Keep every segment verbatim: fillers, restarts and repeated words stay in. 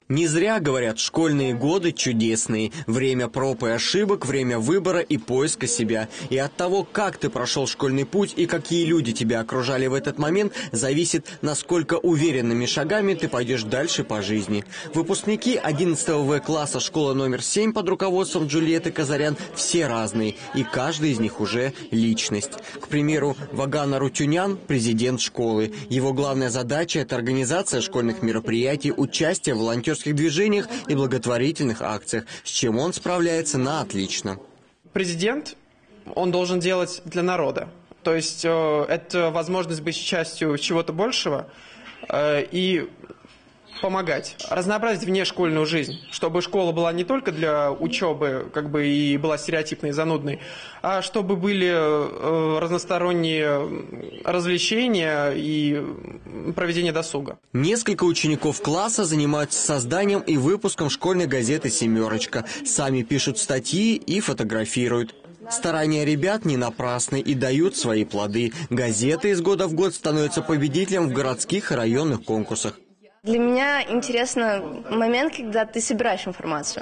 Не зря говорят, школьные годы чудесные. Время проб и ошибок, время выбора и поиска себя. И от того, как ты прошел школьный путь и какие люди тебя окружали в этот момент, зависит, насколько уверенными шагами ты пойдешь дальше по жизни. Выпускники одиннадцатого В класса школы номер семь под руководством Джульетты Казарян все разные, и каждый из них уже личность. К примеру, Ваган Арутюнян – президент школы. Его главная задача – это организация школьных мероприятий, участие в волонтерских движениях и благотворительных акциях, с чем он справляется на отлично. Президент, он должен делать для народа. То есть э, это возможность быть частью чего-то большего э, и помогать, разнообразить внешкольную жизнь, чтобы школа была не только для учебы, как бы и была стереотипной и занудной, а чтобы были э, разносторонние развлечения и проведение досуга. Несколько учеников класса занимаются созданием и выпуском школьной газеты «Семерочка». Сами пишут статьи и фотографируют. Старания ребят не напрасны и дают свои плоды. Газета из года в год становится победителем в городских и районных конкурсах. Для меня интересно момент, когда ты собираешь информацию.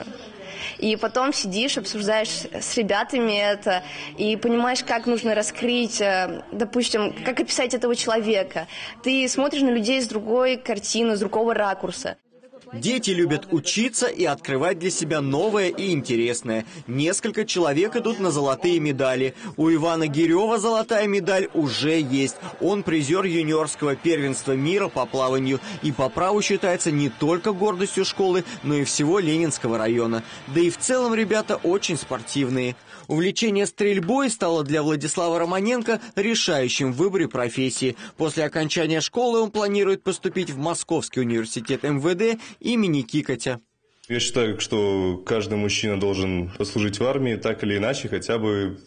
И потом сидишь, обсуждаешь с ребятами это, и понимаешь, как нужно раскрыть, допустим, как описать этого человека. Ты смотришь на людей с другой картины, с другого ракурса. Дети любят учиться и открывать для себя новое и интересное. Несколько человек идут на золотые медали. У Ивана Гирева золотая медаль уже есть. Он призер юниорского первенства мира по плаванию и по праву считается не только гордостью школы, но и всего Ленинского района. Да и в целом ребята очень спортивные. Увлечение стрельбой стало для Владислава Романенко решающим в выборе профессии. После окончания школы он планирует поступить в Московский университет эм вэ дэ имени Кикотя. Я считаю, что каждый мужчина должен послужить в армии, так или иначе, хотя бы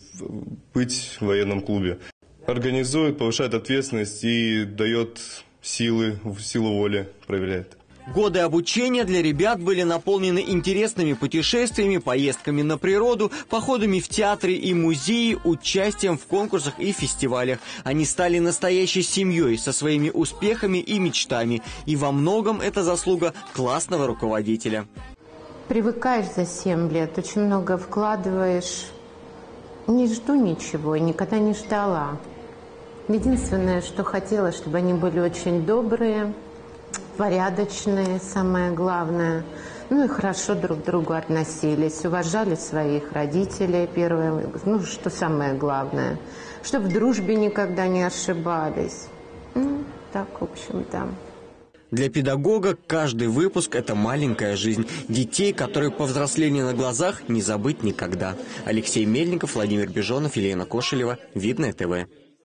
быть в военном клубе. Организует, повышает ответственность и дает силы, силу воли проверяет. Годы обучения для ребят были наполнены интересными путешествиями, поездками на природу, походами в театры и музеи, участием в конкурсах и фестивалях. Они стали настоящей семьей со своими успехами и мечтами. И во многом это заслуга классного руководителя. Привыкаешь за семь лет, очень много вкладываешь. Не жду ничего, никогда не ждала. Единственное, что хотела, чтобы они были очень добрые, порядочные, самое главное. Ну и хорошо друг к другу относились, уважали своих родителей, первое, ну что самое главное, чтобы в дружбе никогда не ошибались. Ну, так, в общем-то. Для педагога каждый выпуск – это маленькая жизнь. Детей, которые повзрослели на глазах, не забыть никогда. Алексей Мельников, Владимир Бежонов, Елена Кошелева. Видное ТВ.